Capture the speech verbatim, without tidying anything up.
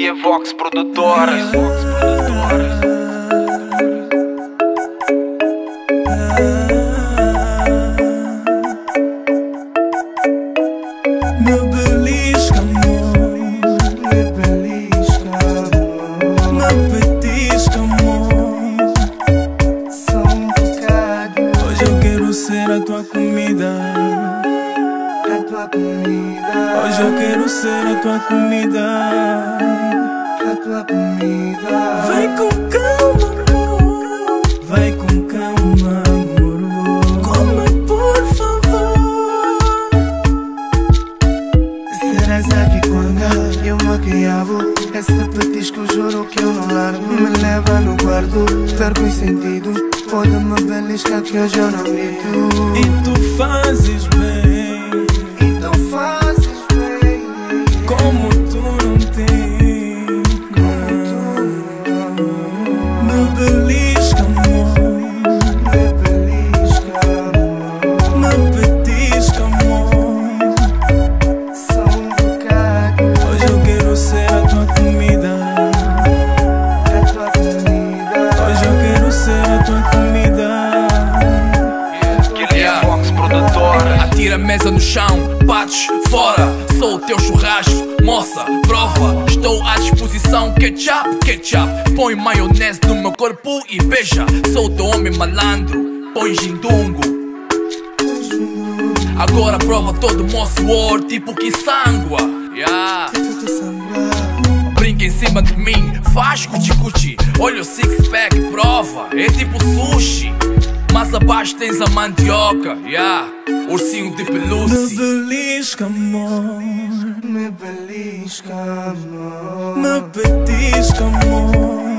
Vox Produtoras. Me belisca, amor. Me belisca, amor. Me petisca, amor. Só um bocado. Hoje eu quero ser a tua comida. A tua comida. Hoje eu quero ser a tua comida. A tua comida. Vai com calma, amor. Vai com calma, amor. Come, por favor. Serás aqui quando eu maquiavo. Esse petisco juro que eu não largo. Me leva no quarto, perco os sentidos. Pode-me beliscar que hoje eu não grito. E tu fazes bem. E tu fazes bem. Como tu não tens. Como tu não. Me belisca, amor. Me belisca, amor. Me petisca, amor. Só um bocado. Hoje eu quero ser a tua comida. A tua comida. Hoje eu quero ser a tua comida. Yeah. Vox Produtoras. Atira a mesa no chão, bates fora. Sou o teu churrasco, moça, prova. Estou à disposição, ketchup, ketchup. Põe maionese no meu corpo e beija. Sou o teu homem malandro, põe gindungo. Agora prova todo o meu suor, tipo que sangua. Yeah. Brinca em cima de mim, faz cuti-cuti. Olha o six-pack, prova, é tipo sushi. Mas abaixo tens a mandioca, yeah. Ursinho de pelúcia. Me belisca, amor. Me belisca, amor. Me petisca, amor.